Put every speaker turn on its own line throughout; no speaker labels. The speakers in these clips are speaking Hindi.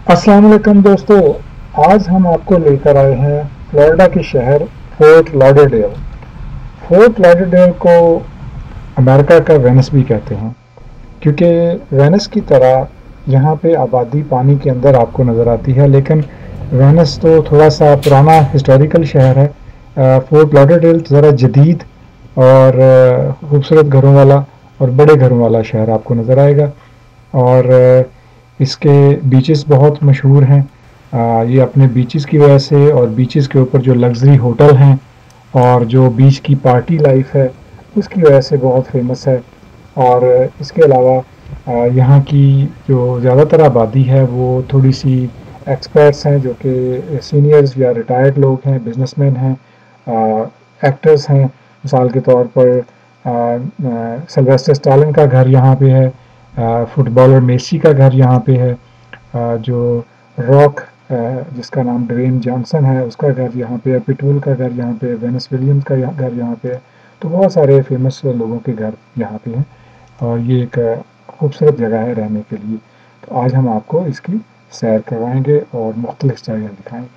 अस्सलाम वालेकुम दोस्तों। आज हम आपको लेकर आए हैं फ्लोरिडा के शहर फोर्ट लॉडरडेल। फोर्ट लॉडरडेल को अमेरिका का वेनिस भी कहते हैं, क्योंकि वेनिस की तरह यहाँ पे आबादी पानी के अंदर आपको नज़र आती है, लेकिन वेनिस तो थोड़ा सा पुराना हिस्टोरिकल शहर है। फोर्ट लॉडरडेल ज़रा जदीद और खूबसूरत घरों वाला और बड़े घरों वाला शहर आपको नज़र आएगा। और इसके बीचेस बहुत मशहूर हैं। ये अपने बीचेस की वजह से और बीचेस के ऊपर जो लग्जरी होटल हैं और जो बीच की पार्टी लाइफ है उसकी वजह से बहुत फेमस है। और इसके अलावा यहाँ की जो ज़्यादातर आबादी है वो थोड़ी सी एक्सपर्ट्स हैं, जो कि सीनियर्स या रिटायर्ड लोग हैं, बिजनेसमैन हैं, एक्टर्स हैं। मिसाल के तौर पर सिल्वेस्टर स्टालिन का घर यहाँ पे है, फुटबॉलर मेसी का घर यहाँ पे है, जो रॉक जिसका नाम ड्वेन जॉनसन है उसका घर यहाँ पे है, पिटबुल का घर यहाँ पे है, वेनिस विलियम्स का घर यहाँ पे है। तो बहुत सारे फेमस लोगों के घर यहाँ पे हैं और ये एक खूबसूरत जगह है रहने के लिए। तो आज हम आपको इसकी सैर करवाएंगे और मुख्तलिफ जगह दिखाएंगे।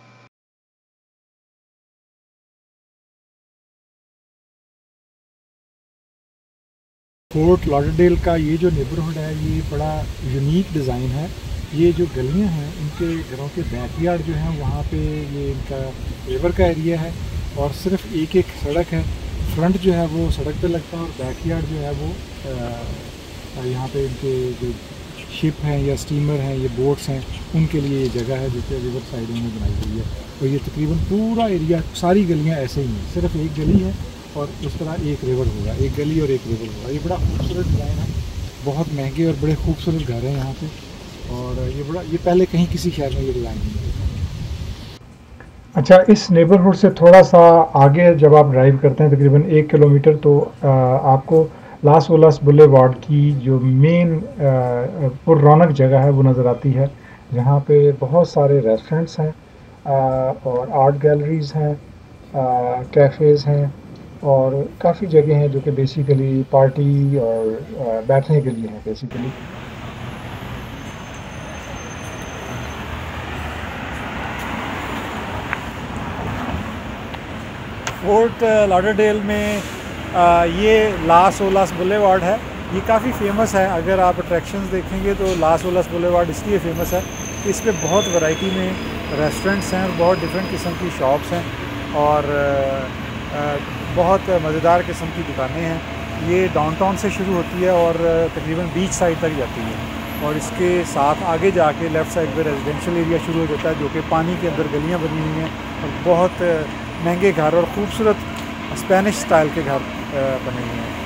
फोर्ट लॉडरडेल का ये जो नेबरहुड है ये बड़ा यूनिक डिज़ाइन है। ये जो गलियां हैं इनके घरों के बैकयार्ड जो हैं वहाँ पे ये इनका रिवर का एरिया है और सिर्फ एक एक सड़क है। फ्रंट जो है वो सड़क पे लगता है और बैकयार्ड जो है वो यहाँ पे इनके जो शिप हैं या स्टीमर हैं, ये बोट्स हैं, उनके लिए ये जगह है जो कि रिवर साइड में बनाई गई है। और ये तकरीबन पूरा एरिया, सारी गलियाँ ऐसे ही हैं, सिर्फ एक गली है और उस तरह एक रिवर होगा, एक गली और एक रिवर होगा। ये बड़ा खूबसूरत डिज़ाइन है, बहुत महंगे और बड़े खूबसूरत घर हैं यहाँ पे। और ये पहले कहीं किसी शहर में ये डिज़ाइन नहीं है। अच्छा, इस नेबरहुड से थोड़ा सा आगे जब आप ड्राइव करते हैं तकरीबन 1 किलोमीटर, तो आपको लास ओलास बुलेवार्ड की जो मेन पुररौनक जगह है वो नज़र आती है, जहाँ पे बहुत सारे रेस्टोरेंट्स हैं और आर्ट गैलरीज़ हैं, कैफ़ेज़ हैं और काफ़ी जगह हैं जो कि बेसिकली पार्टी और बैठने के लिए हैं बेसिकली। फोर्ट लॉडरडेल में ये लास ओलास बुलेवार्ड है, ये काफ़ी फेमस है। अगर आप अट्रैक्शंस देखेंगे तो लास ओलास बुलेवार्ड इसलिए फेमस है कि इस पर बहुत वैरायटी में रेस्टोरेंट्स हैं और बहुत डिफरेंट किस्म की शॉप्स हैं और बहुत मज़ेदार किस्म की दुकानें हैं। ये डाउनटाउन से शुरू होती है और तकरीबन बीच साइड तक जाती है और इसके साथ आगे जाके लेफ़्ट साइड पे रेजिडेंशियल एरिया शुरू हो जाता है, जो कि पानी के अंदर गलियाँ बनी हुई हैं और बहुत महंगे घर और ख़ूबसूरत स्पेनिश स्टाइल के घर बने हुए हैं।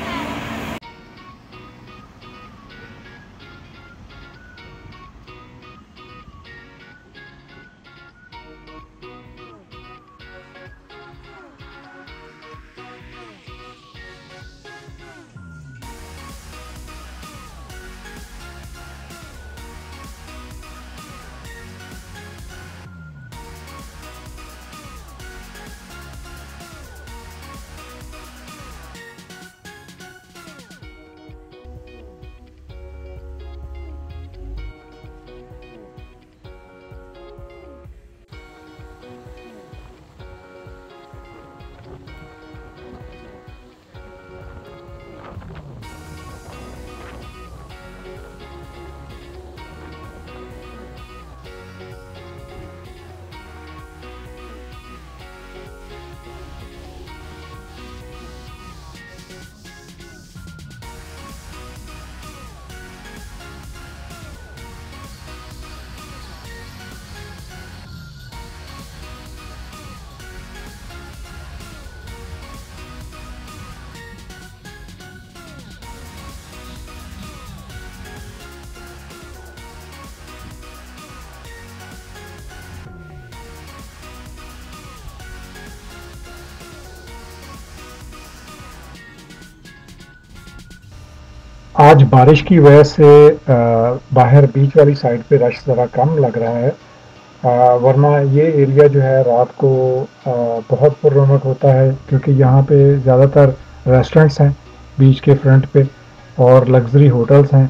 आज बारिश की वजह से बाहर बीच वाली साइड पे रश ज़रा कम लग रहा है, वरना ये एरिया जो है रात को बहुत पुररौनक होता है, क्योंकि यहाँ पे ज़्यादातर रेस्टोरेंट्स हैं बीच के फ्रंट पे और लग्जरी होटल्स हैं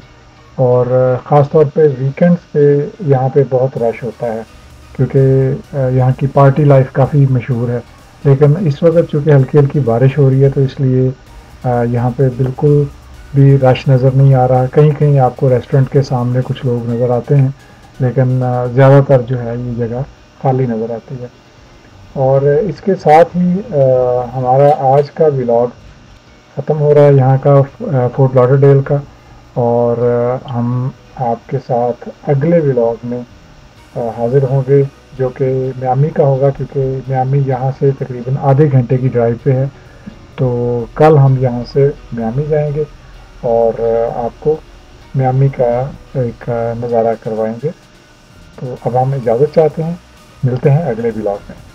और ख़ास तौर पे वीकेंड्स पे यहाँ पे बहुत रश होता है, क्योंकि यहाँ की पार्टी लाइफ काफ़ी मशहूर है। लेकिन इस वक्त चूँकि हल्की हल्की बारिश हो रही है, तो इसलिए यहाँ पे बिल्कुल भी रश नज़र नहीं आ रहा। कहीं कहीं आपको रेस्टोरेंट के सामने कुछ लोग नज़र आते हैं, लेकिन ज़्यादातर जो है ये जगह खाली नज़र आती है। और इसके साथ ही हमारा आज का व्लॉग ख़त्म हो रहा है यहाँ का, फोर्ट लॉडरडेल का। और हम आपके साथ अगले व्लॉग में हाज़िर होंगे, जो कि मियामी का होगा, क्योंकि मियामी यहाँ से तकरीबन आधे घंटे की ड्राइव पे है। तो कल हम यहाँ से मियामी जाएंगे और आपको मियामी का एक नज़ारा करवाएंगे। तो अब हम इजाज़त चाहते हैं, मिलते हैं अगले व्लॉग में।